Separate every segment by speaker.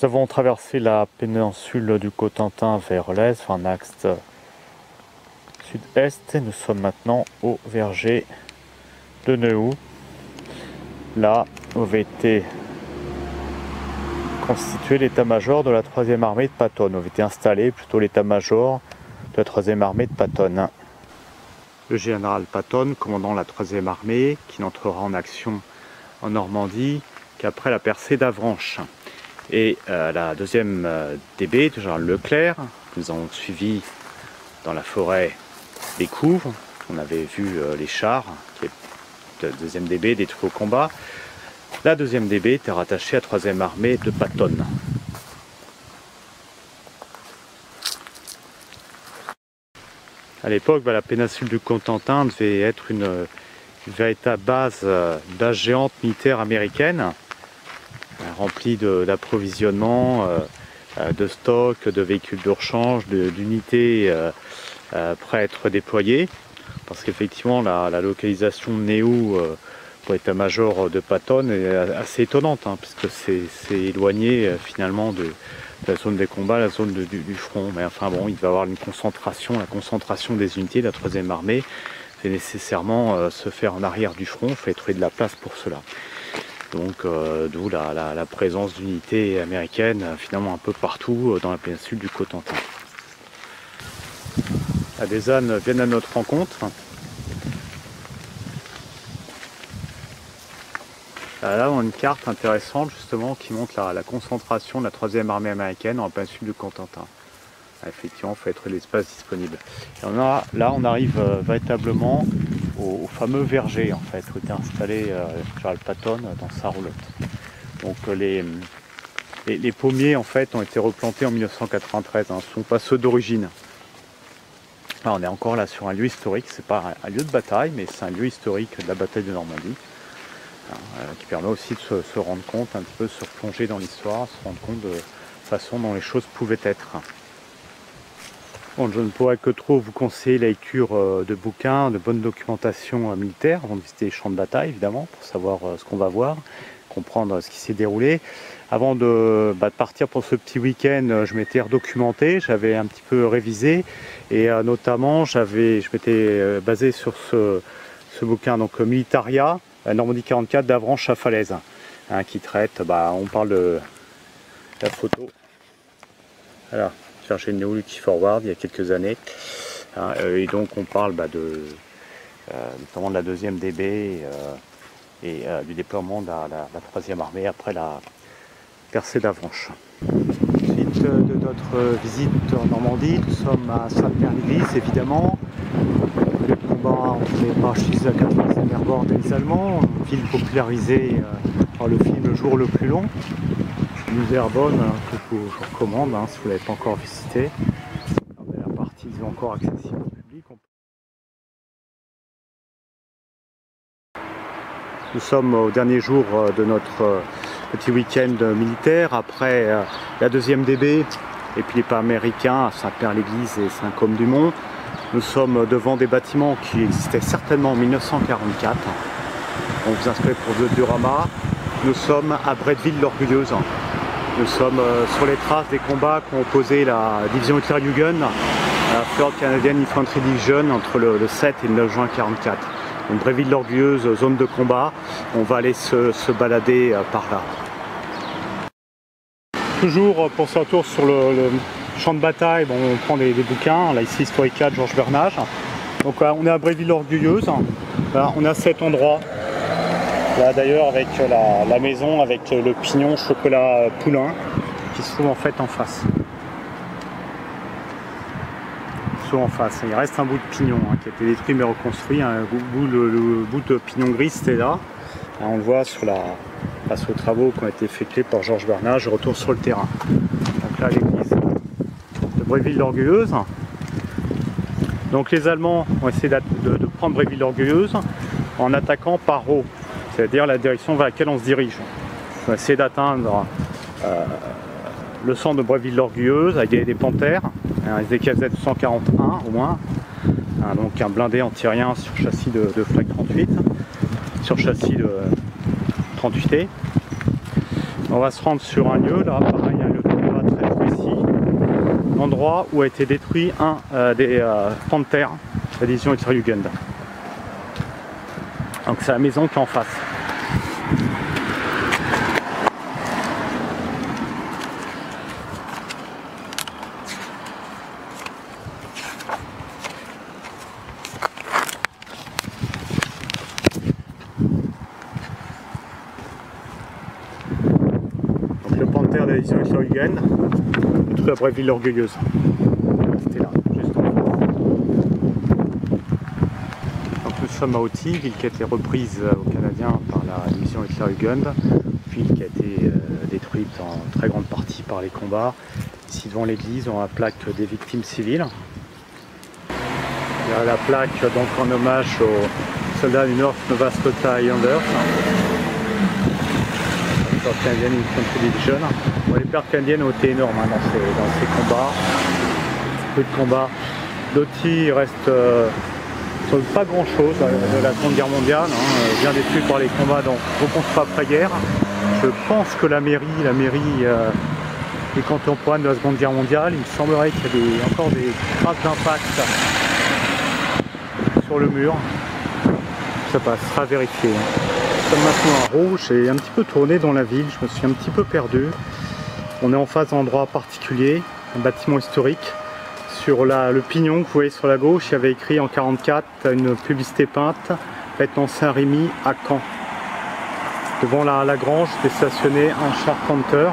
Speaker 1: Nous avons traversé la péninsule du Cotentin vers l'est, enfin un axe sud-est, et nous sommes maintenant au verger de Neuhout, là où avait été constitué l'état-major de la 3e armée de Patton, où avait été installé plutôt l'état-major de la 3e armée de Patton. Le général Patton, commandant la 3e armée, qui n'entrera en action en Normandie qu'après la percée d'Avranches. Et la 2e DB de général Leclerc, que nous avons suivi dans la forêt des Couves. On avait vu les chars, qui est la 2e DB détruit au combat. La 2e DB était rattachée à la 3e armée de Patton. À l'époque, la péninsule du Cotentin devait être une véritable base géante militaire américaine, remplie d'approvisionnement, de stocks, de véhicules de rechange, d'unités prêts à être déployées. Parce qu'effectivement, la localisation de Neuhout pour l'état-major de Patton est assez étonnante, puisque c'est éloigné finalement de la zone des combats, la zone du front. Mais enfin bon, il va y avoir une concentration, la concentration des unités de la 3e armée, c'est nécessairement se faire en arrière du front, il faut trouver de la place pour cela. Donc d'où la présence d'unités américaines finalement un peu partout dans la péninsule du Cotentin. Des ânes viennent à notre rencontre. Là on a une carte intéressante justement qui montre la concentration de la 3e armée américaine dans la péninsule du Cotentin. Effectivement, il faut être l'espace disponible. Et là on arrive véritablement au fameux verger en fait, où était installé Général Patton dans sa roulotte. Donc les pommiers en fait ont été replantés en 1993, ce ne sont pas ceux d'origine. On est encore là sur un lieu historique, c'est pas un lieu de bataille, mais c'est un lieu historique de la bataille de Normandie, qui permet aussi de se rendre compte, un petit peu se replonger dans l'histoire, se rendre compte de la façon dont les choses pouvaient être. Bon, je ne pourrais que trop vous conseiller la lecture de bouquins, de bonne documentation militaire, avant de visiter les champs de bataille évidemment, pour savoir ce qu'on va voir, comprendre ce qui s'est déroulé. Avant de partir pour ce petit week-end, je m'étais redocumenté, j'avais un petit peu révisé, et notamment je m'étais basé sur ce bouquin, donc Militaria, Normandie 44 d'Avranches à Falaise, qui traite, on parle de la photo. Voilà. Chercher Neuhout Lucky Forward il y a quelques années, et donc on parle notamment de la 2e DB et du déploiement de la 3e armée après la percée d'Avranches. Suite de notre visite en Normandie, nous sommes à Sainte-Mère-l'Église évidemment, le combat entre les parachutistes de la 80e Airborne et les Allemands, une ville popularisée par le film Le Jour le plus long. Musée Airborne que je vous recommande si vous ne l'avez pas encore visité. La partie encore accessible au public. Nous sommes au dernier jour de notre petit week-end militaire après la 2e DB et puis les pas américains à Sainte-Mère-l'Église et Saint-Côme-du-Mont. Nous sommes devant des bâtiments qui existaient certainement en 1944. On vous inscrit pour le diorama. Nous sommes à Bretteville-l'Orgueilleuse. Nous sommes sur les traces des combats qu'ont opposé la division Hitlerjugend à la 3rd Canadian Infantry Division entre le 7 et le 9 juin 1944. Donc Bretteville-l'Orgueilleuse, zone de combat, on va aller se balader par là. Toujours pour ce retour sur le champ de bataille, on prend des bouquins, là ici Historica de Georges Bernage. Donc on est à Bretteville-l'Orgueilleuse, on est à cet endroit. Là d'ailleurs avec la maison avec le pignon chocolat poulain qui se trouve en fait en face. Il reste un bout de pignon qui a été détruit mais reconstruit. Le bout de pignon gris c'était là. On le voit grâce aux travaux qui ont été effectués par Georges Bernage, retour sur le terrain. Donc là l'église de Bretteville-l'Orgueilleuse. Donc les Allemands ont essayé de prendre Bretteville-l'Orgueilleuse en attaquant par haut. C'est-à-dire la direction vers laquelle on se dirige. On va essayer d'atteindre le centre de Bretteville-l'Orgueilleuse avec des panthères, un DKZ 141 au moins, donc un blindé anti-aérien sur châssis de Flak 38, sur châssis de 38T. On va se rendre sur un lieu, là pareil, un lieu l'endroit où a été détruit un des Panthers de la division Hitlerjugend. Donc c'est la maison qui est en face. Donc le Panther de la division Hitlerjugend, toute la vraie ville orgueilleuse. C'était là, juste en face. Donc nous sommes à Auty, ville qui a été reprise aux Canadiens par la division Hitlerjugend, ville qui a été détruite en très grande partie par les combats. Ici devant l'église, on a la plaque des victimes civiles. Il y a la plaque donc en hommage aux soldats du North Nova Scotia Highlanders. Canadienne Infantry Division. Bon, les pertes canadiennes ont été énormes dans ces combats. Peu de combats. D'Auty, il reste pas grand chose de la Seconde Guerre mondiale, bien détruit par les combats, donc reconstruit après-guerre. Je pense que la mairie est contemporaine de la Seconde Guerre mondiale. Il me semblerait qu'il y a encore des traces d'impact sur le mur. Ça passera à vérifier. Maintenant à Rouge, j'ai un petit peu tourné dans la ville, je me suis un petit peu perdu. On est en face d'un endroit particulier, un bâtiment historique. Sur le pignon que vous voyez sur la gauche, il y avait écrit en 1944 une publicité peinte faite dans Saint-Rémy à Caen. Devant la grange était stationné un charpenter,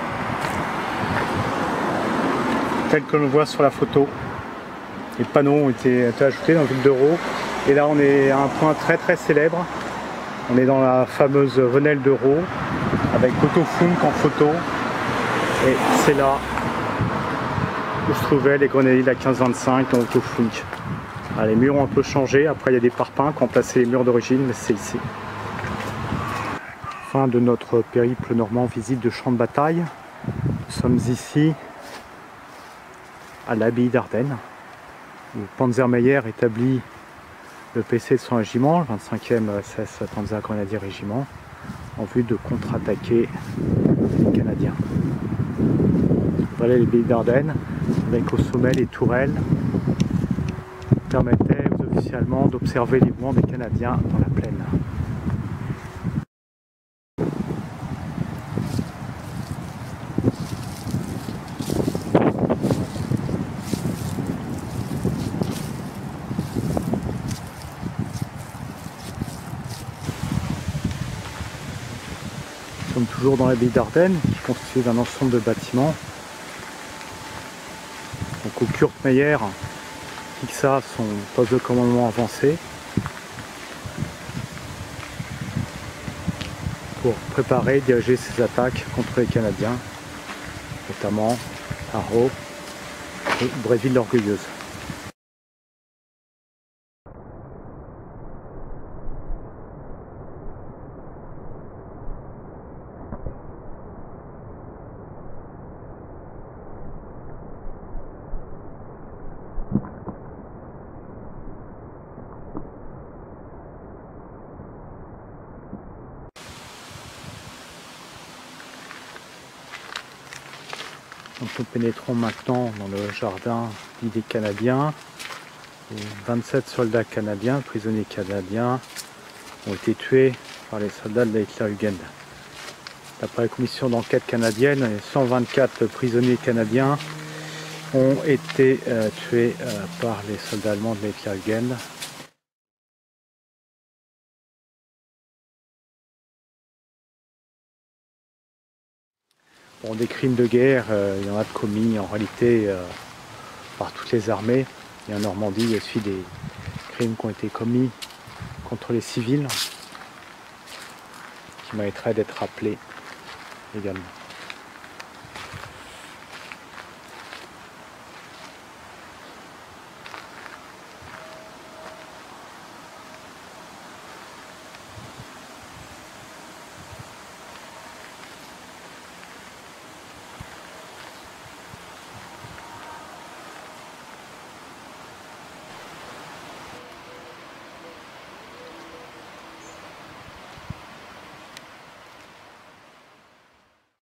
Speaker 1: tel que l'on voit sur la photo. Les panneaux ont été ajoutés dans la ville d'Euro. Et là on est à un point très très célèbre. On est dans la fameuse Venelle d'Euro avec Otto Funk en photo, et c'est là où se trouvaient les grenadiers de la 1525 dans Otto Funk. Ah, les murs ont un peu changé, après il y a des parpaings qui ont remplacé les murs d'origine, mais c'est ici. Fin de notre périple normand, visite de champ de bataille. Nous sommes ici à l'abbaye d'Ardennes, où Panzermeyer établit le PC de son régiment, le 25e SS Panzer Grenadier Régiment, en vue de contre-attaquer les Canadiens. Voilà les baies d'Ardennes, avec au sommet les tourelles, qui permettaient aux officiers allemands d'observer les mouvements des Canadiens dans la plaine. Nous sommes toujours dans l'abbaye d'Ardennes, qui est constituée d'un ensemble de bâtiments. Donc au Kurt Meyer fixa son poste de commandement avancé pour préparer et diriger ses attaques contre les Canadiens, notamment à Rau et Bréville-l'Orgueilleuse. Donc nous pénétrons maintenant dans le jardin dit des Canadiens, où 27 soldats canadiens, prisonniers canadiens, ont été tués par les soldats de la Hitlerjugend. D'après la commission d'enquête canadienne, 124 prisonniers canadiens ont été tués par les soldats allemands de la Hitlerjugend. Bon, des crimes de guerre, il y en a commis en réalité par toutes les armées. Et en Normandie, il y a aussi des crimes qui ont été commis contre les civils, qui mériteraient d'être rappelés également.